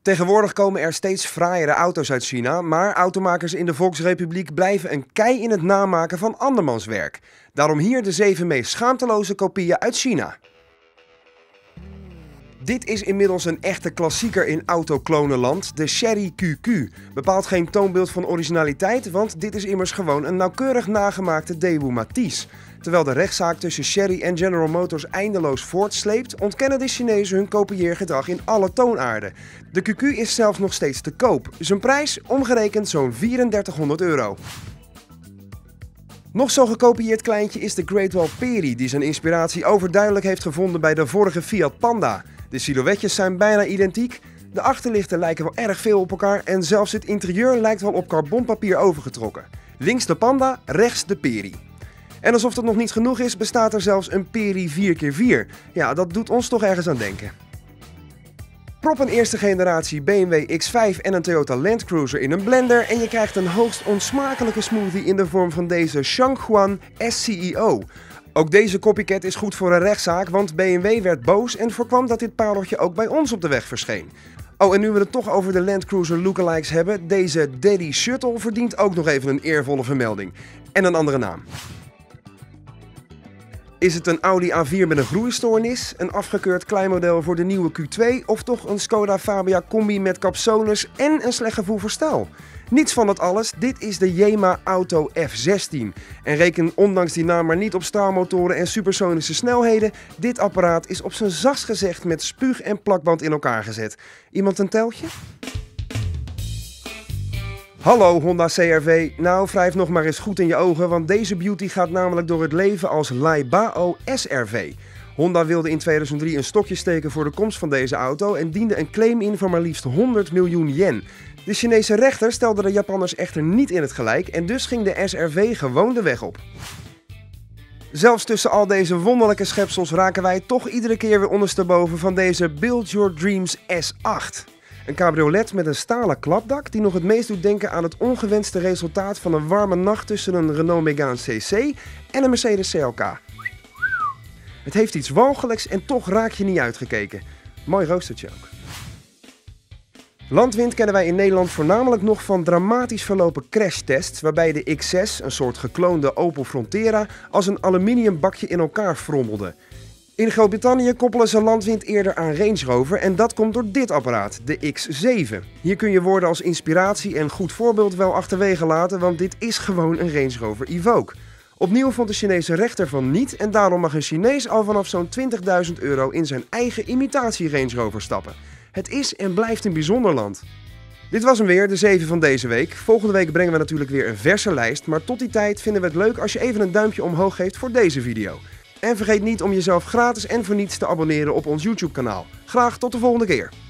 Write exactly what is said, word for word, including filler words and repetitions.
Tegenwoordig komen er steeds fraaiere auto's uit China, maar automakers in de Volksrepubliek blijven een kei in het namaken van andermans werk. Daarom hier de zeven meest schaamteloze kopieën uit China. Dit is inmiddels een echte klassieker in autoklonenland, de Chery Q Q. Bepaalt geen toonbeeld van originaliteit, want dit is immers gewoon een nauwkeurig nagemaakte Daewoo Matiz. Terwijl de rechtszaak tussen Chery en General Motors eindeloos voortsleept, ontkennen de Chinezen hun kopieergedrag in alle toonaarden. De Q Q is zelfs nog steeds te koop. Zijn prijs omgerekend zo'n drieduizend euro. Nog zo'n gekopieerd kleintje is de Great Wall Peri, die zijn inspiratie overduidelijk heeft gevonden bij de vorige Fiat Panda. De silhouetjes zijn bijna identiek, de achterlichten lijken wel erg veel op elkaar en zelfs het interieur lijkt wel op carbonpapier overgetrokken. Links de Panda, rechts de Peri. En alsof dat nog niet genoeg is, bestaat er zelfs een Peri vier keer vier. Ja, dat doet ons toch ergens aan denken. Prop een eerste generatie B M W X vijf en een Toyota Land Cruiser in een blender en je krijgt een hoogst onsmakelijke smoothie in de vorm van deze Shanghuan S C E O. Ook deze copycat is goed voor een rechtszaak, want B M W werd boos en voorkwam dat dit pareltje ook bij ons op de weg verscheen. Oh, en nu we het toch over de Land Cruiser lookalikes hebben, deze Daddy Shuttle verdient ook nog even een eervolle vermelding. En een andere naam. Is het een Audi A vier met een groeistoornis, een afgekeurd kleinmodel voor de nieuwe Q twee of toch een Skoda Fabia combi met capsones en een slecht gevoel voor stijl? Niets van dat alles, dit is de Jema Auto F zestien. En reken ondanks die naam maar niet op staalmotoren en supersonische snelheden, dit apparaat is op zijn zachtst gezegd met spuug en plakband in elkaar gezet. Iemand een teltje? Hallo Honda C R V, nou wrijf nog maar eens goed in je ogen, want deze beauty gaat namelijk door het leven als Laibao S R V. Honda wilde in tweeduizend drie een stokje steken voor de komst van deze auto en diende een claim in van maar liefst honderd miljoen yen. De Chinese rechter stelde de Japanners echter niet in het gelijk en dus ging de S R V gewoon de weg op. Zelfs tussen al deze wonderlijke schepsels raken wij toch iedere keer weer ondersteboven van deze Build Your Dreams S acht. Een cabriolet met een stalen klapdak die nog het meest doet denken aan het ongewenste resultaat van een warme nacht tussen een Renault Megane C C en een Mercedes C L K. Het heeft iets walgelijks en toch raak je niet uitgekeken. Mooi roostertje ook. Landwind kennen wij in Nederland voornamelijk nog van dramatisch verlopen crashtests waarbij de X zes, een soort gekloonde Opel Frontera, als een aluminium bakje in elkaar frommelde. In Groot-Brittannië koppelen ze Landwind eerder aan Range Rover en dat komt door dit apparaat, de X zeven. Hier kun je woorden als inspiratie en goed voorbeeld wel achterwege laten, want dit is gewoon een Range Rover Evoque. Opnieuw vond de Chinese rechter van niet en daarom mag een Chinees al vanaf zo'n twintigduizend euro in zijn eigen imitatie Range Rover stappen. Het is en blijft een bijzonder land. Dit was hem weer, de zeven van deze week. Volgende week brengen we natuurlijk weer een verse lijst, maar tot die tijd vinden we het leuk als je even een duimpje omhoog geeft voor deze video. En vergeet niet om jezelf gratis en voor niets te abonneren op ons YouTube kanaal. Graag tot de volgende keer.